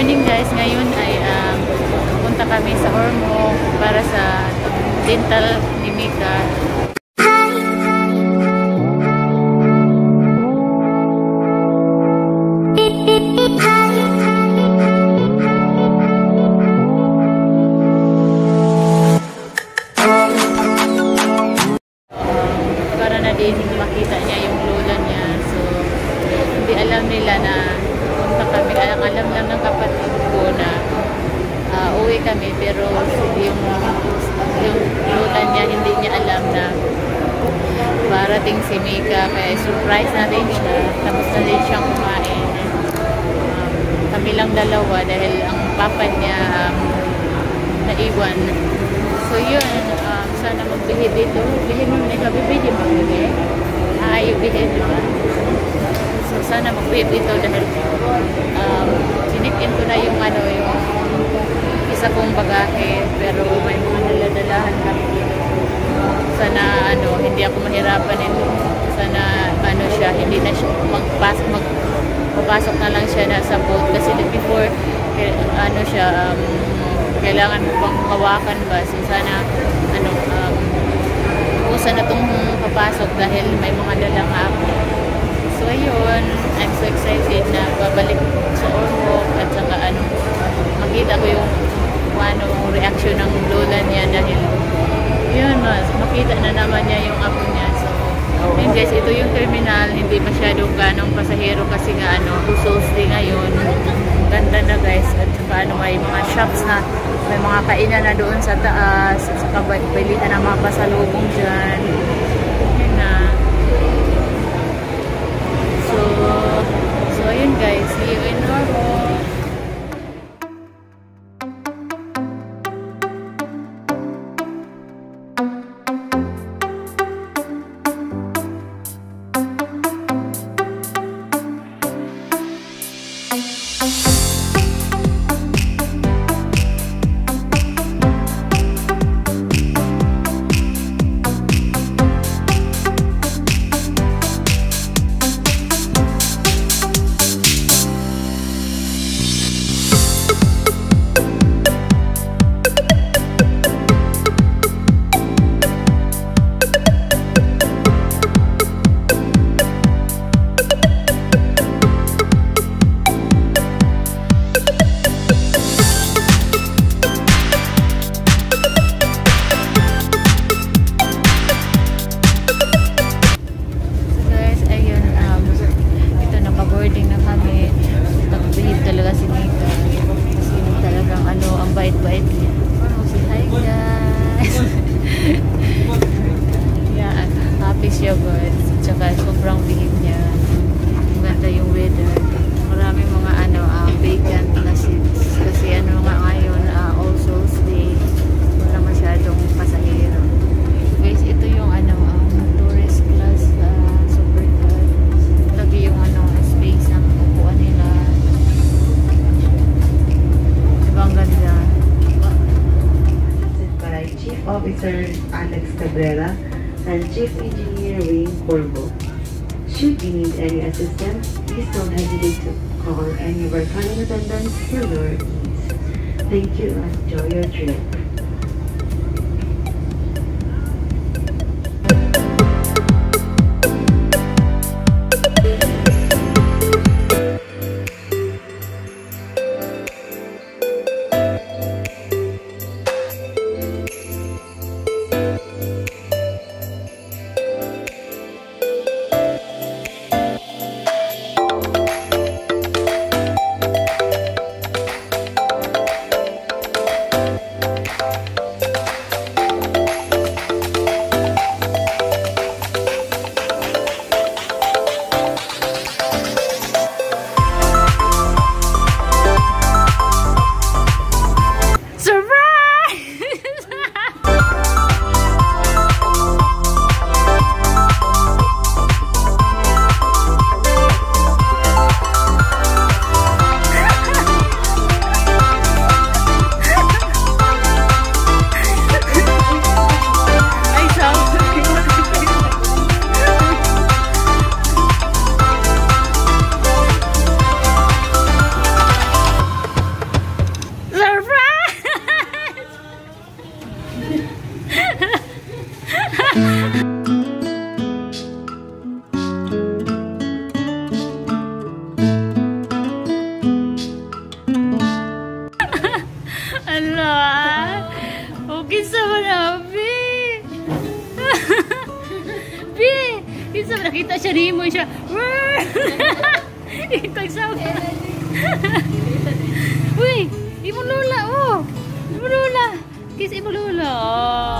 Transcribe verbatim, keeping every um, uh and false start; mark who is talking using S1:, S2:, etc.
S1: morning guys, ngayon ay um, punta kami sa Ormoc para sa dental ni Mika. Para na din makita niya yung lola niya. So, hindi alam nila na punta kami. Alam, alam lang ng kapatid ko na uh, uwi kami. Pero yung, yung lola niya, hindi niya alam na parating si Mika. Kaya surprise natin siya. Tapos na din siyang kumain. Um, kami lang dalawa dahil ang papa niya um, naiwan. So yun, um, sana magbihid dito. Bihid mo na kabibid yung magbihid. Ayaw bihid, diba? So sana magbihid dito dahil um, sinikin ko na yung ano, yung isa kong bagahe, pero may mga daladalahan kami dito. Sana ano, hindi ako mahirapan nito. Sana ano siya, hindi na siya magpasok, mag, magpasok na lang siya na sa boat. Kasi before, ano siya, um, kailangan mo pang hawakan ba? So sana, ano, um, kusa na itong papasok dahil may mga dala nga ako. So ayun, I'm so excited na babalik sa Ormoc at saka ano, makita ko yung ano, reaction ng lola niya dahil yun, mas makita na naman niya yung apo niya. So, and guys, ito yung terminal, hindi masyadong ganong pasahero kasi nga ano, Tuesday ngayon. Ganda na guys, at saka ano, may mga shops na, may mga kainan na doon sa taas, at saka bilihan ng mga pasalubong dyan. Yun na. So, so ayun guys, see you in Ormoc. Bait-bait niya. Oh, say hi guys! Yeah, happy siya guys. Tsaka sobrang bihib niya. Maganda yung weather. Maraming mga ano, uh, vacant na seats. Kasi ano nga ngayon, uh, All Souls Day. Wala masyadong pasahero. Guys, ito yung ano, um, tourist class uh, super car. Lagi yung ano, space ng upuan nila. Diba ang ganda?
S2: Chief Officer Alex Cabrera and Chief Engineer Wayne Corvo. Should you need any assistance, please don't hesitate to call any of our cabin attendants for your needs. Thank you and enjoy your trip.
S1: Kinsa nakita siya ni mo siya. Itag sa. Uy, imo lola oh. Imo lola. Kiss imo lola.